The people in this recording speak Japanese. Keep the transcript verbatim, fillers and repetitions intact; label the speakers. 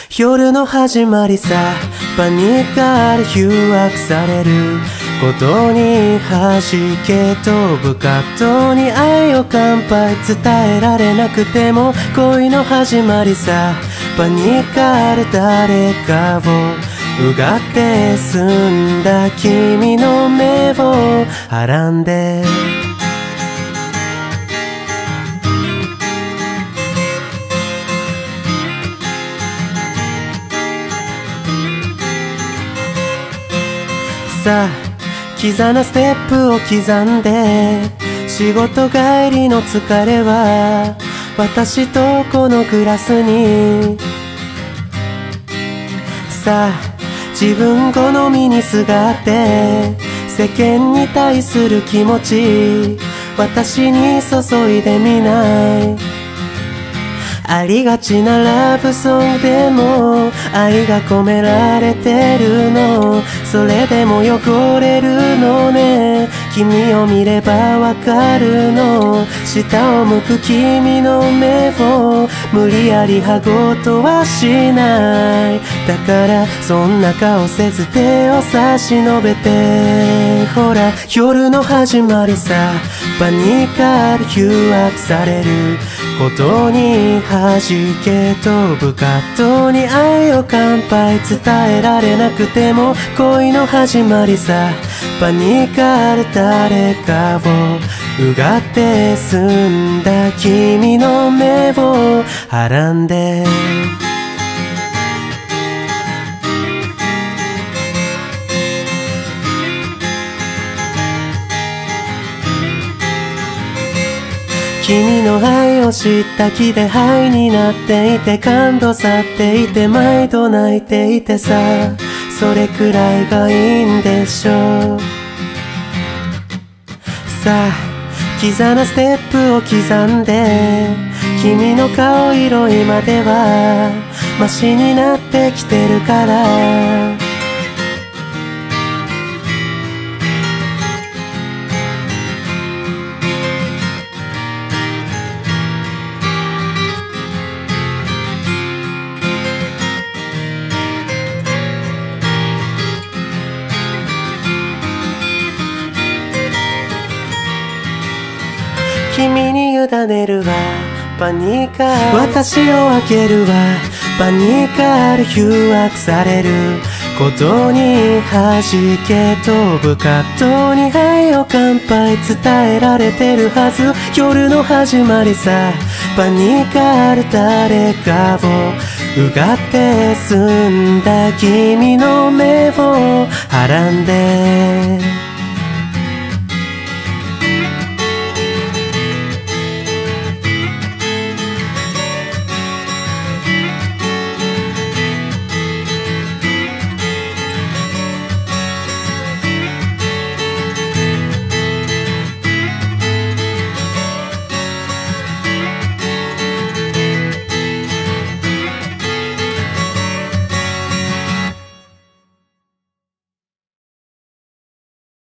Speaker 1: 夜の始まりさ、パニックある誘惑されることに弾け飛ぶ葛藤に愛を乾杯伝えられなくても恋の始まりさ、パニックある誰かをうがって澄んだ君の目をはらんでさあキザなステップを刻んで仕事帰りの疲れは私とこのグラスにさあ自分好みにすがって世間に対する気持ち私に注いでみない。ありがちなラブソングでも愛が込められてるの、それでも汚れるのね。君を見ればわかるの、下を向く君の目を無理やり歯ごとはしない。だからそんな顔せず手を差し伸べて、ほら夜の始まりさ、パニカル誘惑されることに弾け飛ぶ葛藤に愛を乾杯伝えられなくても恋の始まりさ、パニカル誰かをうがって澄んだ君の目をはらんで君の愛を知った気で灰になっていて感動去っていて毎度泣いていてさ、それくらいがいいんでしょう。さあキザなステップを刻んで君の顔色今ではマシになってきてるから君に委ねるわパニカル、私を開けるわパニカル誘惑されることに弾け飛ぶ葛藤に愛を乾杯伝えられてるはず。夜の始まりさ、パニカル誰かをうがって澄んだ君の目をはらんで